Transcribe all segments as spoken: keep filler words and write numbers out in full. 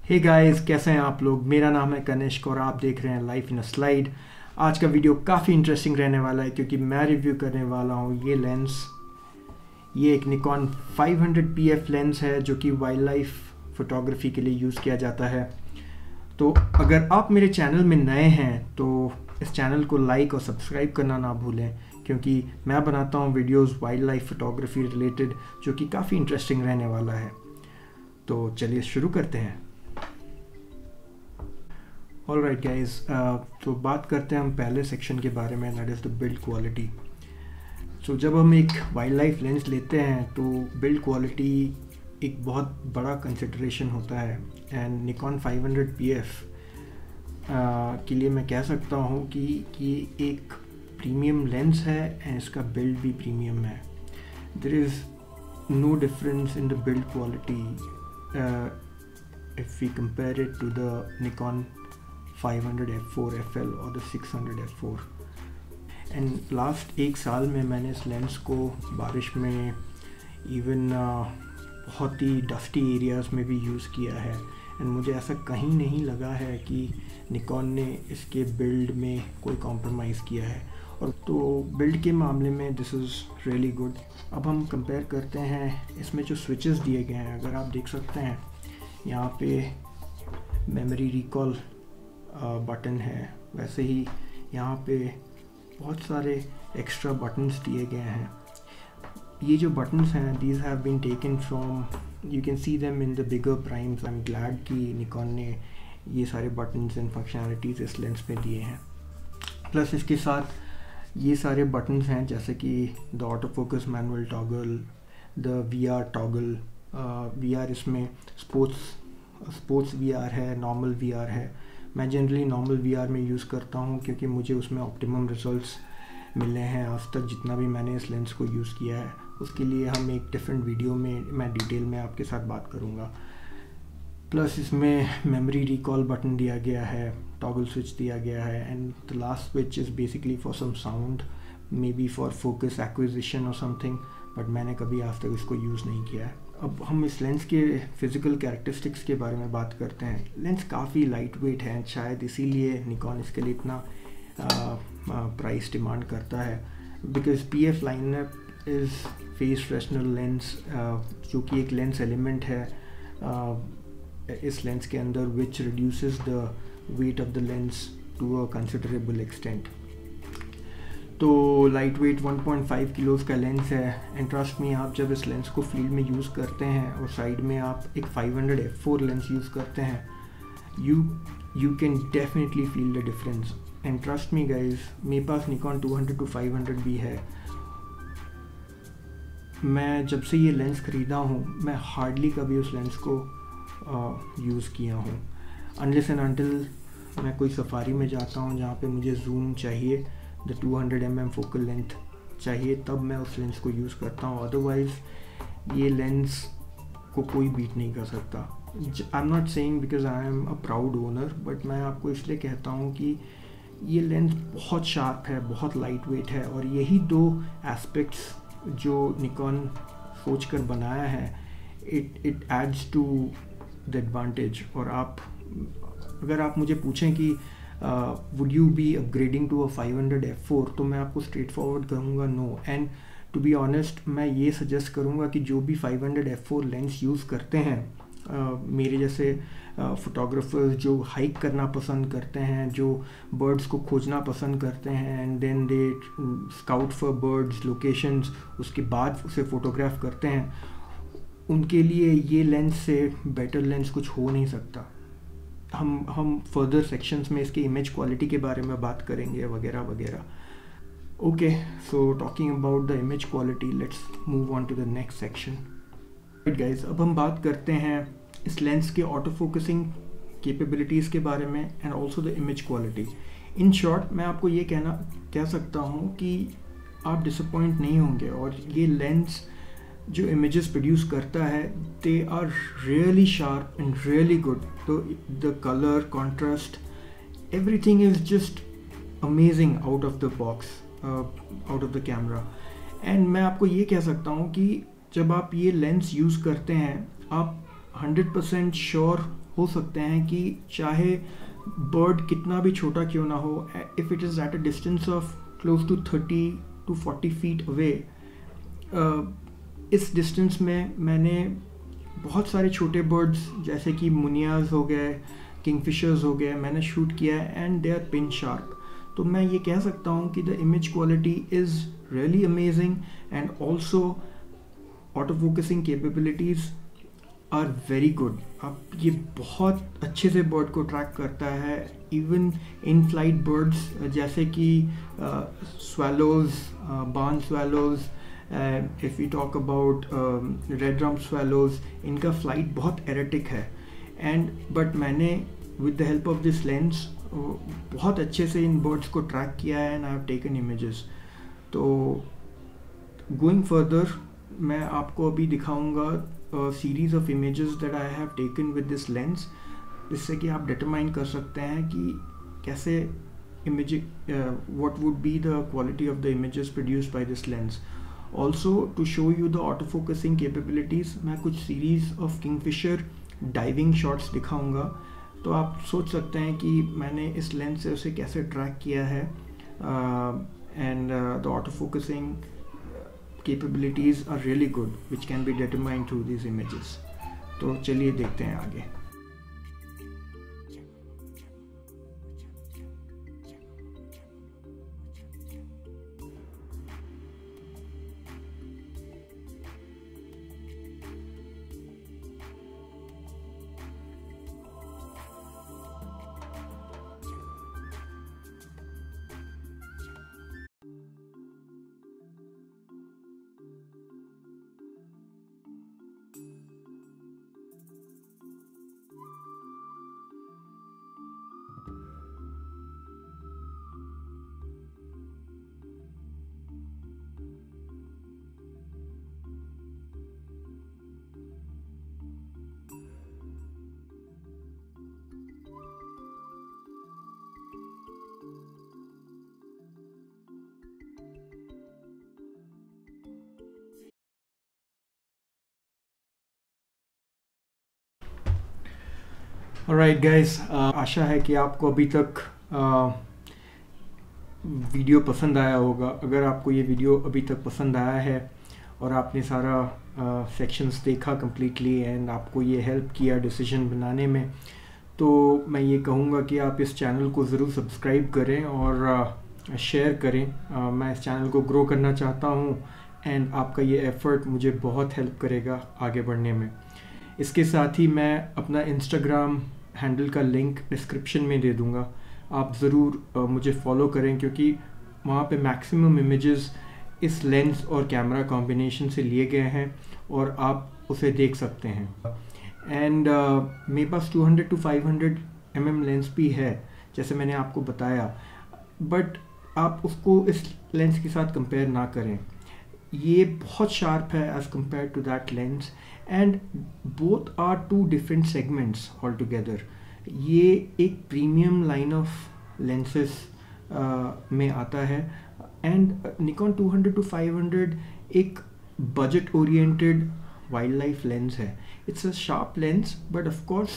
Hey guys, कैसे हैं आप लोग। मेरा नाम है कनिष्क और आप देख रहे हैं लाइफ इन अ स्लाइड। आज का वीडियो काफ़ी इंटरेस्टिंग रहने वाला है क्योंकि मैं रिव्यू करने वाला हूँ ये लेंस। ये एक Nikon five hundred P F lens है जो कि वाइल्ड लाइफ फोटोग्राफी के लिए यूज़ किया जाता है। तो अगर आप मेरे चैनल में नए हैं तो इस चैनल को लाइक और सब्सक्राइब करना ना भूलें क्योंकि मैं बनाता हूँ videos wild life photography related जो कि काफ़ी इंटरेस्टिंग रहने वाला है। तो चलिए शुरू करते हैं। ऑल राइट गाइज, तो बात करते हैं हम पहले सेक्शन के बारे में, that is the build quality. So जब हम एक वाइल्ड लाइफ लेंस लेते हैं तो बिल्ड क्वालिटी एक बहुत बड़ा कंसिडरेशन होता है। And Nikon five hundred P F के लिए मैं कह सकता हूँ कि ये एक प्रीमियम लेंस है एंड इसका बिल्ड भी प्रीमियम है। There is no difference in the build quality if we compare it to the Nikon five hundred F four F L और the six hundred F four. And last एक साल में मैंने इस lens को बारिश में, इवन uh, बहुत ही डस्टी एरियाज़ में भी यूज़ किया है। एंड मुझे ऐसा कहीं नहीं लगा है कि निकॉन ने इसके बिल्ड में कोई कॉम्प्रोमाइज़ किया है। और तो बिल्ड के मामले में दिस इज़ रियली गुड। अब हम कंपेयर करते हैं इसमें जो स्विचेस दिए गए हैं। अगर आप देख सकते हैं यहाँ पे मेमोरी रिकॉल बटन है, वैसे ही यहाँ पे बहुत सारे एक्स्ट्रा बटन्स दिए गए हैं। ये जो बटन्स हैं these have been taken from, you can see them in the bigger primes. I am glad कि निकॉन ने ये सारे बटन्स एंड फंक्शनैलिटीज़ इस लेंस में दिए हैं। प्लस इसके साथ ये सारे बटन्स हैं जैसे कि the auto focus manual toggle, the V R toggle. V R इसमें स्पोर्ट्स स्पोर्ट्स वी आर है, नॉर्मल वी आर है। मैं जनरली नॉर्मल वी आर में यूज़ करता हूँ क्योंकि मुझे उसमें ऑप्टिमम रिजल्ट्स मिले हैं आज तक जितना भी मैंने इस लेंस को यूज़ किया है। उसके लिए हम एक डिफरेंट वीडियो में मैं डिटेल में आपके साथ बात करूँगा। प्लस इसमें मेमोरी रिकॉल बटन दिया गया है, टॉगल स्विच दिया गया है, and the last switch is basically for some sound, maybe for focus acquisition और समथिंग, बट मैंने कभी आज तक इसको यूज़ नहीं किया है। अब हम इस लेंस के फिज़िकल कैरेक्टरिस्टिक्स के बारे में बात करते हैं। लेंस काफ़ी लाइट वेट है, शायद इसीलिए निकॉन इसके लिए इतना प्राइस डिमांड करता है। Because P F lineup is phase fresnel lens जो कि एक लेंस एलिमेंट है uh, इस लेंस के अंदर, which reduces the weight of the lens to a considerable extent. तो light weight one point five kilos का लेंस है। एंड ट्रस्ट में आप जब इस लेंस को फील्ड में यूज़ करते हैं और साइड में आप एक five hundred F four lens use करते हैं, you you can definitely feel the difference. And trust me guys, मेरे पास Nikon two hundred to five hundred भी है। मैं जब से ये लेंस ख़रीदा हूँ मैं हार्डली कभी उस लेंस को यूज़ किया हूँ, अनलेस एंड अनटिल मैं कोई सफारी में जाता हूँ जहाँ पे मुझे जूम चाहिए, the two hundred M M focal length चाहिए, तब मैं उस लेंस को यूज़ करता हूँ। अदरवाइज़ ये लेंस को कोई बीट नहीं कर सकता। I am not saying because I am a proud owner, but मैं आपको इसलिए कहता हूँ कि ये लेंस बहुत शार्प है, बहुत लाइट वेट है, और यही दो एस्पेक्ट्स जो निकॉन सोच कर बनाया है, it it adds to the advantage. और आप अगर आप मुझे पूछें कि would you be upgrading to a five hundred F four, तो मैं आपको स्ट्रेट फॉरवर्ड कहूँगा no. And to be honest मैं ये सजेस्ट करूँगा कि जो भी five hundred F four lens use करते हैं, uh, मेरे जैसे फोटोग्राफर्स uh, जो हाइक करना पसंद करते हैं, जो बर्ड्स को खोजना पसंद करते हैं, and then they scout for birds locations, उसके बाद उसे फ़ोटोग्राफ करते हैं, उनके लिए ये लेंस से बेटर लेंस कुछ हो नहीं सकता। हम हम फर्दर सेक्शंस में इसके इमेज क्वालिटी के बारे में बात करेंगे वगैरह वगैरह। Okay, so talking about the image quality, let's move on to the next section. Right guys, अब हम बात करते हैं इस लेंस के ऑटो फोकसिंग कैपेबिलिटीज़ के बारे में and also the image quality. In short मैं आपको ये कहना कह सकता हूँ कि आप डिसअपॉइंट नहीं होंगे, और ये लेंस जो इमेजेस प्रोड्यूस करता है they are really sharp and really good. तो the colour contrast everything is just amazing out of the box, out of the camera. And मैं आपको ये कह सकता हूँ कि जब आप ये लेंस यूज़ करते हैं आप हंड्रेड परसेंट श्योर हो सकते हैं कि चाहे बर्ड कितना भी छोटा क्यों ना हो, if it is at a distance of close to thirty to forty feet away, इस डिस्टेंस में मैंने बहुत सारे छोटे बर्ड्स जैसे कि मुनियाज हो गए, किंगफिशर्स हो गए, मैंने शूट किया है and they are pin sharp. तो मैं ये कह सकता हूँ कि the image quality is really amazing and also auto focusing capabilities are very good. आप ये बहुत अच्छे से बर्ड को ट्रैक करता है, इवन इन फ्लाइट बर्ड्स जैसे कि swallows, barn swallows, if you talk about red ड्रम स्वैलोज, इनका फ्लाइट बहुत एरेटिक है एंड बट मैंने with the help of this lens बहुत अच्छे से इन बर्ड्स को ट्रैक किया है and I have taken images. तो गोइंग फर्दर मैं आपको अभी दिखाऊंगा series of images that I have taken with this lens, जिससे कि आप डिटरमाइन कर सकते हैं कि कैसे image what would be the quality of the images produced by this lens. Also to show you the auto focusing capabilities मैं कुछ series of kingfisher diving shots दिखाऊंगा, तो आप सोच सकते हैं कि मैंने इस लेंस से उसे कैसे ट्रैक किया है and the auto focusing capabilities are really good which can be determined through these images. तो चलिए देखते हैं आगे. ऑलराइट गाइस, आशा है कि आपको अभी तक वीडियो पसंद आया होगा. अगर आपको ये वीडियो अभी तक पसंद आया है और आपने सारा सेक्शंस देखा कम्प्लीटली एंड आपको ये हेल्प किया डिसीजन बनाने में, तो मैं ये कहूँगा कि आप इस चैनल को ज़रूर सब्सक्राइब करें और शेयर करें. uh, मैं इस चैनल को ग्रो करना चाहता हूँ एंड आपका ये एफ़र्ट मुझे बहुत हेल्प करेगा आगे बढ़ने में. इसके साथ ही मैं अपना इंस्टाग्राम हैंडल का लिंक डिस्क्रिप्शन में दे दूँगा. आप ज़रूर मुझे फॉलो करें क्योंकि वहाँ पे मैक्सिमम इमेजेस इस लेंस और कैमरा कॉम्बिनेशन से लिए गए हैं और आप उसे देख सकते हैं. एंड uh, मेरे पास two hundred to five hundred M M lens भी है जैसे मैंने आपको बताया, बट आप उसको इस लेंस के साथ कंपेयर ना करें. ये बहुत शार्प है as compare to that lens and both are two different segments altogether. ये एक प्रीमियम लाइन ऑफ लेंसेस में आता है and Nikon two hundred to five hundred एक budget oriented wild life lens है. It's a sharp lens but of course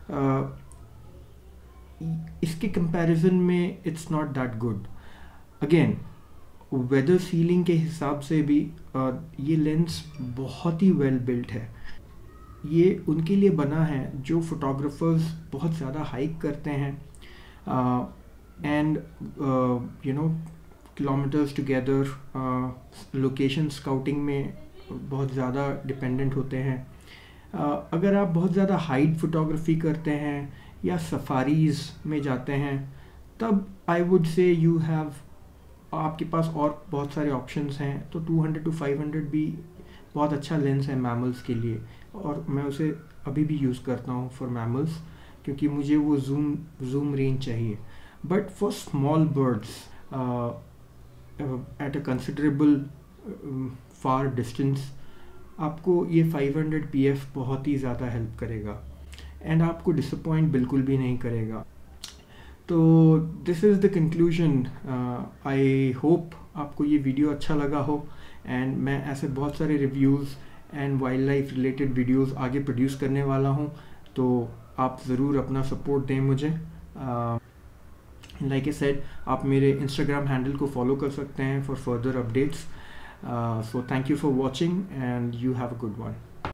इसके comparison में it's not that good. Again weather sealing के हिसाब से भी uh, ये लेंस बहुत ही वेल बिल्ट है. ये उनके लिए बना है जो फोटोग्राफर्स बहुत ज़्यादा हाइक करते हैं and you know kilometres together, location scouting में बहुत ज़्यादा डिपेंडेंट होते हैं. uh, अगर आप बहुत ज़्यादा हाइट फोटोग्राफी करते हैं या सफारीज़ में जाते हैं तब I would say you have आपके पास और बहुत सारे ऑप्शंस हैं. तो two hundred to five hundred भी बहुत अच्छा लेंस है मैमल्स के लिए और मैं उसे अभी भी यूज़ करता हूँ फॉर मैमल्स क्योंकि मुझे वो जूम जूम रेंज चाहिए. But for small birds at a considerable far distance आपको ये फाइव हंड्रेड पी एफ बहुत ही ज़्यादा हेल्प करेगा एंड आपको डिसअपॉइंट बिल्कुल भी नहीं करेगा. तो this is the conclusion. I hope आपको ये वीडियो अच्छा लगा हो एंड मैं ऐसे बहुत सारे reviews and wild life related videos आगे प्रोड्यूस करने वाला हूँ. तो आप ज़रूर अपना सपोर्ट दें मुझे। लाइक आई सेड, आप मेरे इंस्टाग्राम हैंडल को फॉलो कर सकते हैं for further updates. So thank you for watching and you have a good one.